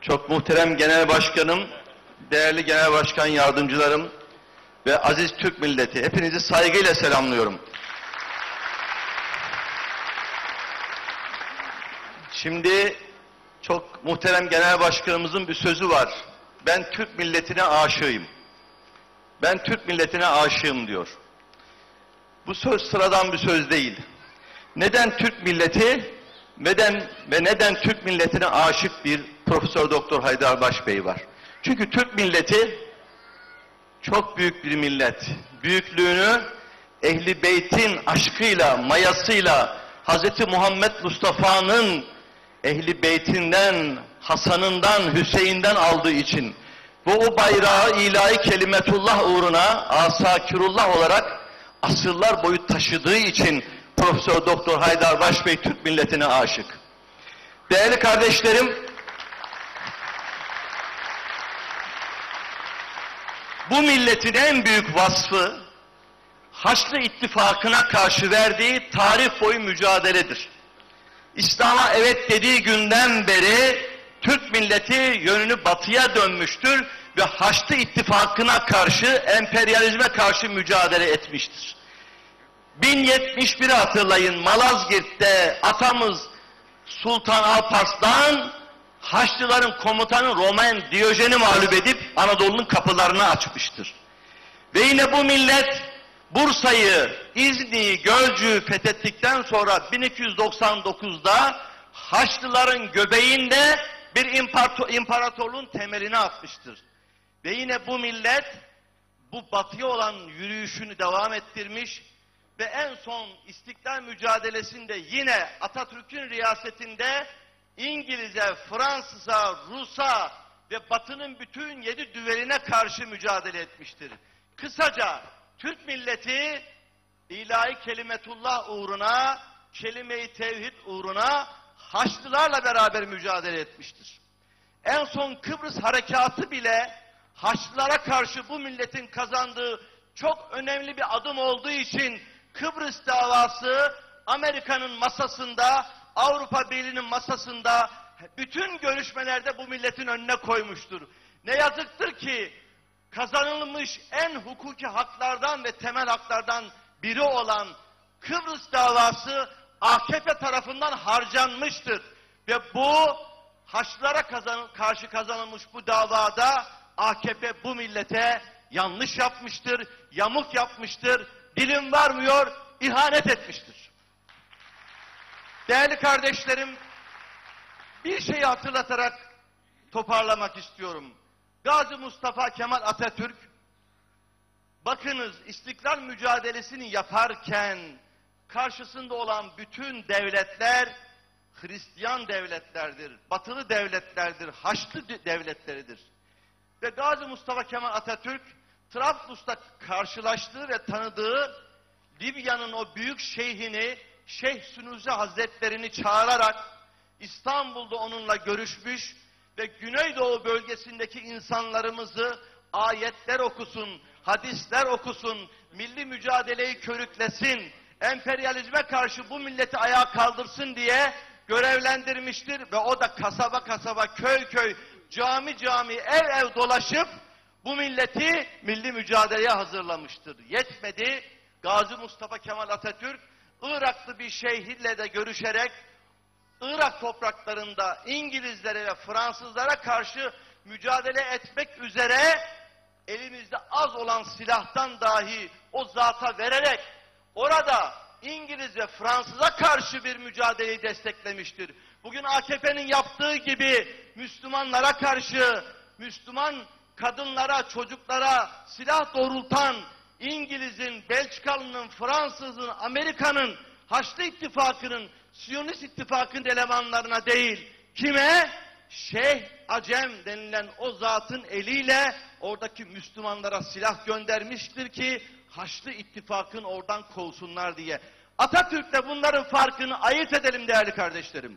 Çok muhterem Genel Başkanım, değerli Genel Başkan Yardımcılarım ve aziz Türk milleti, hepinizi saygıyla selamlıyorum. Şimdi çok muhterem Genel Başkanımızın bir sözü var. Ben Türk milletine aşığım. Ben Türk milletine aşığım diyor. Bu söz sıradan bir söz değil. Neden Türk milleti, neden Türk milletine aşık bir Profesör Doktor Haydarbaş Bey var? Çünkü Türk milleti çok büyük bir millet. Büyüklüğünü Ehl-i Beyt'in aşkıyla, mayasıyla, Hz. Muhammed Mustafa'nın Ehl-i Beyt'inden, Hasan'ından, Hüseyin'den aldığı için ve o bayrağı ilahi kelimetullah uğruna asakirullah olarak asırlar boyu taşıdığı için Profesör Doktor Haydarbaş Bey Türk milletine aşık. Değerli kardeşlerim, bu milletin en büyük vasfı Haçlı İttifakı'na karşı verdiği tarih boyu mücadeledir. İslam'a evet dediği günden beri Türk milleti yönünü batıya dönmüştür ve Haçlı İttifakı'na karşı, emperyalizme karşı mücadele etmiştir. 1071'i hatırlayın, Malazgirt'te atamız Sultan Alparslan, Haçlıların komutanı Roman Diyojen'i mağlup edip Anadolu'nun kapılarını açmıştır. Ve yine bu millet Bursa'yı, İznik'i, Gölcük'ü fethettikten sonra 1299'da Haçlıların göbeğinde bir imparatorluğun temelini atmıştır. Ve yine bu millet bu batıya olan yürüyüşünü devam ettirmiş ve en son İstiklal mücadelesinde yine Atatürk'ün riyasetinde İngiliz'e, Fransız'a, Rus'a ve Batı'nın bütün 7 düveline karşı mücadele etmiştir. Kısaca Türk milleti ilahi kelimetullah uğruna, kelime-i tevhid uğruna Haçlılarla beraber mücadele etmiştir. En son Kıbrıs harekatı bile Haçlılara karşı bu milletin kazandığı çok önemli bir adım olduğu için Kıbrıs davası Amerika'nın masasında, Avrupa Birliği'nin masasında, bütün görüşmelerde bu milletin önüne koymuştur. Ne yazıktır ki kazanılmış en hukuki haklardan ve temel haklardan biri olan Kıbrıs davası AKP tarafından harcanmıştır. Ve bu Haçlılara karşı kazanılmış bu davada AKP bu millete yanlış yapmıştır, yamuk yapmıştır, dilim varmıyor, ihanet etmiştir. Değerli kardeşlerim, bir şeyi hatırlatarak toparlamak istiyorum. Gazi Mustafa Kemal Atatürk, bakınız İstiklal mücadelesini yaparken karşısında olan bütün devletler Hristiyan devletlerdir, batılı devletlerdir, Haçlı devletleridir. Ve Gazi Mustafa Kemal Atatürk, Trablus'ta karşılaştığı ve tanıdığı Libya'nın o büyük şeyhini, Şeyh Sünusi Hazretlerini çağırarak İstanbul'da onunla görüşmüş ve Güneydoğu bölgesindeki insanlarımızı ayetler okusun, hadisler okusun, milli mücadeleyi körüklesin, emperyalizme karşı bu milleti ayağa kaldırsın diye görevlendirmiştir ve o da kasaba kasaba, köy köy, cami cami, ev ev dolaşıp bu milleti milli mücadeleye hazırlamıştır. Yetmedi, Gazi Mustafa Kemal Atatürk Iraklı bir şeyhle de görüşerek Irak topraklarında İngilizlere ve Fransızlara karşı mücadele etmek üzere elimizde az olan silahtan dahi o zata vererek orada İngiliz ve Fransız'a karşı bir mücadeleyi desteklemiştir. Bugün AKP'nin yaptığı gibi Müslümanlara karşı, Müslüman kadınlara, çocuklara silah doğrultan İngiliz'in, Belçikalı'nın, Fransız'ın, Amerika'nın, Haçlı İttifakı'nın, Siyonist İttifakı'nın elemanlarına değil, kime? Şeyh Acem denilen o zatın eliyle oradaki Müslümanlara silah göndermiştir ki Haçlı İttifak'ın oradan kovsunlar diye. Atatürk'le bunların farkını ayırt edelim değerli kardeşlerim.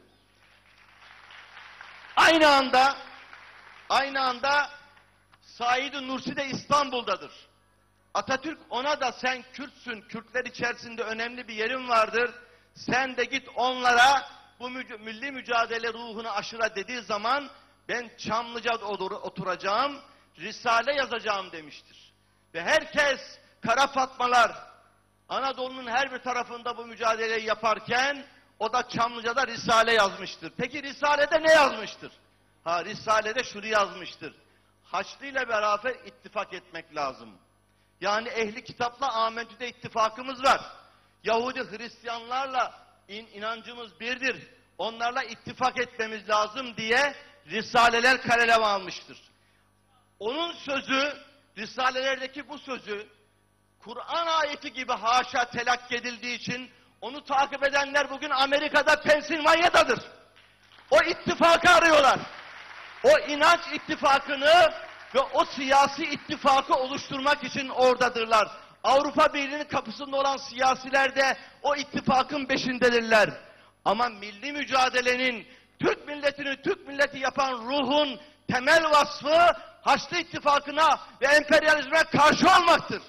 Aynı anda Said-i Nursi de İstanbul'dadır. Atatürk ona da sen Kürtsün, Kürtler içerisinde önemli bir yerin vardır, sen de git onlara bu milli mücadele ruhunu aşıla dediği zaman ben Çamlıca'da oturacağım, risale yazacağım demiştir. Ve herkes, Kara Fatmalar, Anadolu'nun her bir tarafında bu mücadeleyi yaparken, o da Çamlıca'da risale yazmıştır. Peki risalede ne yazmıştır? Risalede şunu yazmıştır: Haçlı ile beraber ittifak etmek lazım. Yani ehli kitapla Amentü'de ittifakımız var. Yahudi Hristiyanlarla inancımız birdir. Onlarla ittifak etmemiz lazım diye risaleler kaleme almıştır. Onun sözü, risalelerdeki bu sözü Kur'an ayeti gibi haşa telakki edildiği için onu takip edenler bugün Amerika'da, Pensilvanya'dadır. O ittifakı arıyorlar. O inanç ittifakını ve o siyasi ittifakı oluşturmak için oradadırlar. Avrupa Birliği'nin kapısında olan siyasiler de o ittifakın peşindedirler. Ama milli mücadelenin, Türk milletini Türk milleti yapan ruhun temel vasfı Haçlı İttifakı'na ve emperyalizme karşı olmaktır.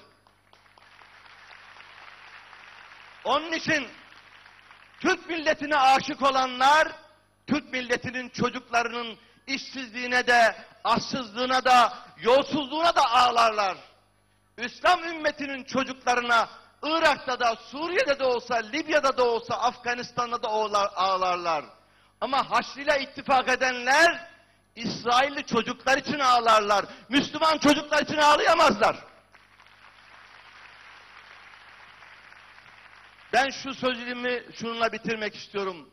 Onun için Türk milletine aşık olanlar, Türk milletinin çocuklarının işsizliğine de, açsızlığına da, yolsuzluğuna da ağlarlar. İslam ümmetinin çocuklarına Irak'ta da, Suriye'de de olsa, Libya'da da olsa, Afganistan'da da ağlarlar. Ama Haçlı'yla ittifak edenler, İsrailli çocuklar için ağlarlar. Müslüman çocuklar için ağlayamazlar. Ben şu sözlerimi şununla bitirmek istiyorum.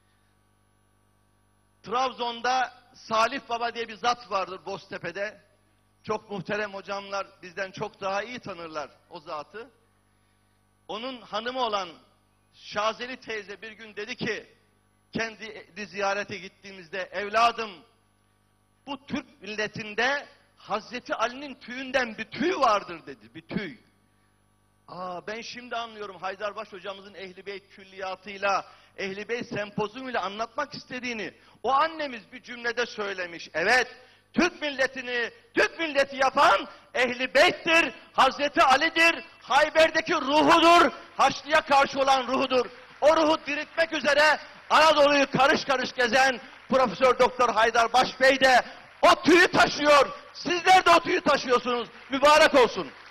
Trabzon'da Salih Baba diye bir zat vardır Boztepe'de. Çok muhterem hocamlar bizden çok daha iyi tanırlar o zatı. Onun hanımı olan Şazeli teyze bir gün dedi ki, kendi ziyarete gittiğimizde, evladım bu Türk milletinde Hazreti Ali'nin tüyünden bir tüy vardır dedi, bir tüy. Ben şimdi anlıyorum Haydarbaş hocamızın Ehl-i Beyt külliyatıyla, Ehl-i Beyt sempozyumuyla anlatmak istediğini. O annemiz bir cümlede söylemiş. Evet, Türk milletini, Türk milleti yapan Ehl-i Beyt'tir, Hazreti Ali'dir, Hayber'deki ruhudur, Haçlı'ya karşı olan ruhudur. O ruhu diriltmek üzere Anadolu'yu karış karış gezen Profesör Doktor Haydarbaş Bey de o tüyü taşıyor. Sizler de o tüyü taşıyorsunuz. Mübarek olsun.